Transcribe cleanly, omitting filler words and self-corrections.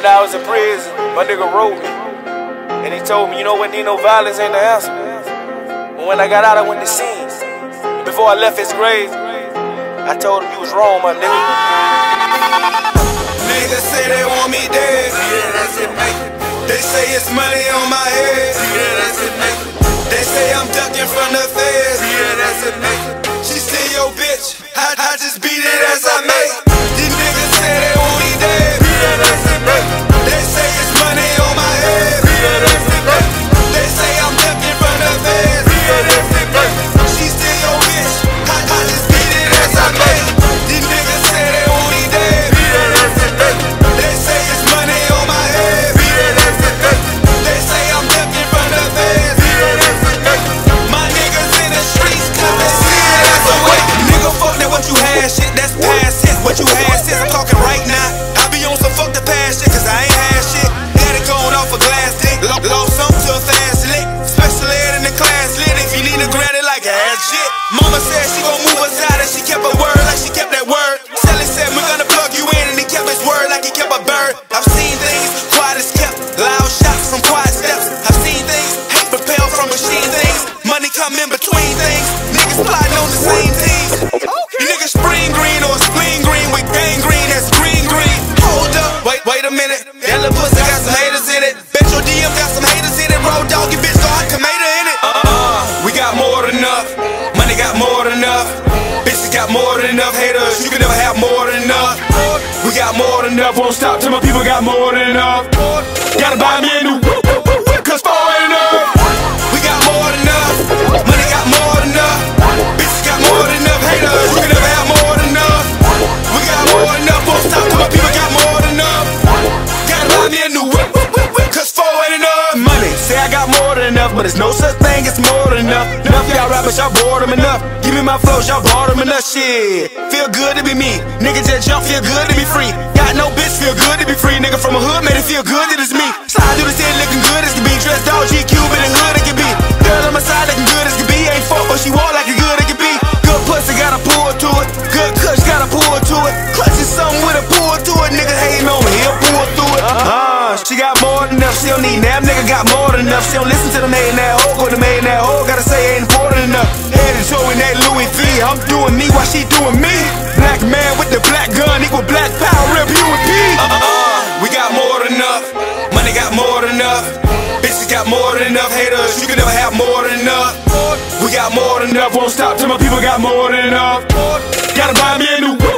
When I was in prison, my nigga wrote me, and he told me, you know what, need no violence ain't the answer. But when I got out, I went to sin. Before I left his grave, I told him you was wrong, my nigga. Niggas say they want me dead. They say it's money on my head. They say I'm ducking from the feds. She still your bitch. I just beat it as I make. These niggas say they want me dead. They say it's money on my head. They say I'm ducking from the feds. She still your bitch. I just beat it as I make. These niggas say they want me dead. They say it's money on my head. They say I'm ducking from the feds. My niggas in the streets cause they see it as a way. Nigga, fuck that what you had shit, that's past shit. What you had shit, I'm talking right now. I be on some fuck the past shit cause I ain't had shit. Got it going off a glass dick. Lost some to a fast lick. Special ed in the class lit. If you need to grab it like ass shit. Mama said she gon' move us out and she kept her word like she kept that word. Sally said we're gonna plug you in and he kept his word like he kept a bird. I've seen things, quiet as kept. Loud shots from quiet steps. I've seen things, hate propel from machine things. Money come in between things. Niggas plotting on the same team. You niggas spring green or spleen green with gang green, that's green green. Hold up, wait a minute. That little pussy got some haters in it. Bet your DM got some haters in it. Road doggy bitch got tomato in it. We got more than enough. Money got more than enough. Bitches got more than enough. Haters, you can never have more than enough. We got more than enough. Won't stop till my people got more than enough. Gotta buy me a new cause 4 ain't enough. We got more than enough. Money got more than enough. Bitches got more than enough. Haters, you can never have more than enough. We got more than enough. Won't stop till my people got more than enough. Gotta buy me a new cause 4 ain't enough. Money, say I got more than enough, but there's no such thing as more than enough. Enough y'all rappers, y'all bored them enough. Give me my flows, y'all bought them enough. Shit, feel good to be me. Nigga just jump, feel good to be free. Got no bitch, feel good to be free. Nigga from a hood made it feel good that it's me. Slide through the city looking good as can be. Dressed all GQ, but in hood it can be. Girl on my side looking good as can be. Ain't fuck, but she walk like a good it can be. Good pussy got a pull to it. Good kush got a pull to it. Clutch is something with a pull to it. Nigga hating on me, he'll pull through it. She got more than enough. She don't need that nigga got more than enough. She don't listen to the maid in that hole. Go to the maid in that hole. Gotta say ain't important enough. Headed to in that Louis V. I'm doing me while she doing me. Black man with the black gun equal black power. Rip you and P. We got more than enough. Money got more than enough. Bitches got more than enough. Haters, you can never have more than enough. We got more than enough. Won't stop till my people got more than enough. Gotta buy me a new